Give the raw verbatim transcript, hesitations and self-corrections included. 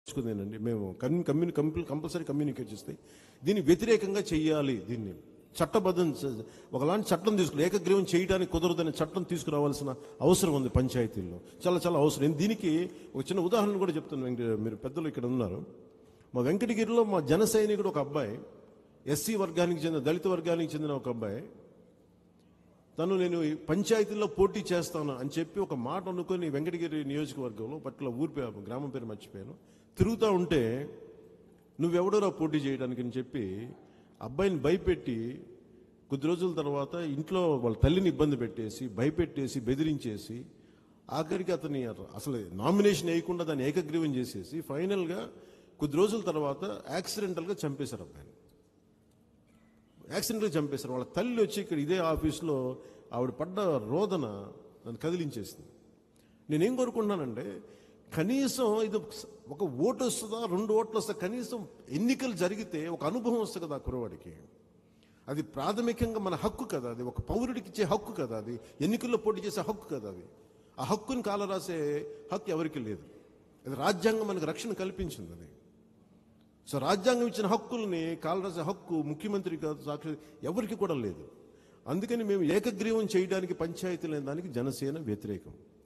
చేసుకుందేనండి మేము కమ్యూని compulsory communicate చేస్తే దీన్ని వ్యతిరేకంగా చెయ్యాలి. దీన్ని చట్టబద్ధం ఒకలాంటి చట్టం తీసుకుని ఏకగ్రీవం చేయడానికి కుదరదని చట్టం తీసుకురావాల్సిన అవసరం ఉంది పంచాయతీల్లో, చాలా చాలా అవసరం. నేను దీనికి ఒక చిన్న ఉదాహరణ కూడా చెప్తున్నాను. మీరు పెద్దలు ఇక్కడ ఉన్నారు. మా వెంకటగిరిలో మా జన సైనికుడు ఒక అబ్బాయి, ఎస్సీ వర్గానికి చెందిన దళిత వర్గానికి చెందిన ఒక అబ్బాయి, తను నేను పంచాయతీల్లో పోటీ చేస్తాను అని చెప్పి ఒక మాట అనుకొని వెంకటగిరి నియోజకవర్గంలో పట్ల ఊరి పేరు గ్రామం పేరు మర్చిపోయాను, తిరుగుతూ ఉంటే నువ్వెవడోరా పోటీ చేయడానికి అని చెప్పి అబ్బాయిని భయపెట్టి కొద్ది రోజుల తర్వాత ఇంట్లో వాళ్ళ తల్లిని ఇబ్బంది పెట్టేసి భయపెట్టేసి బెదిరించేసి ఆఖరికి అతని అసలు నామినేషన్ వేయకుండా దాన్ని ఏకగ్రీవం చేసేసి ఫైనల్గా కొద్ది రోజుల తర్వాత యాక్సిడెంటల్గా చంపేశారు అబ్బాయిని. యాక్సిడెంట్గా చంపేశారు. వాళ్ళ తల్లి వచ్చి ఇక్కడ ఇదే ఆఫీస్లో ఆవిడ పడ్డ రోదన నన్ను కదిలించేసింది. నేనేం కోరుకుంటున్నానంటే కనీసం ఇది ఒక ఓటు వస్తుందా, రెండు ఓట్లు వస్తా, కనీసం ఎన్నికలు జరిగితే ఒక అనుభవం వస్తుంది కదా ఆ కురవాడికి. అది ప్రాథమికంగా మన హక్కు కదా, అది ఒక పౌరుడికి ఇచ్చే హక్కు కదా, అది ఎన్నికల్లో పోటీ చేసే హక్కు కదా. అది ఆ హక్కుని కాలరాసే హక్కు ఎవరికి లేదు. అది రాజ్యాంగం మనకు రక్షణ కల్పించింది. అది సో రాజ్యాంగం ఇచ్చిన హక్కుల్ని కాలరాసే హక్కు ముఖ్యమంత్రి కాదు, సాక్షి ఎవరికి కూడా లేదు. అందుకని మేము ఏకగ్రీవం చేయడానికి పంచాయతీలు దానికి జనసేన వ్యతిరేకం.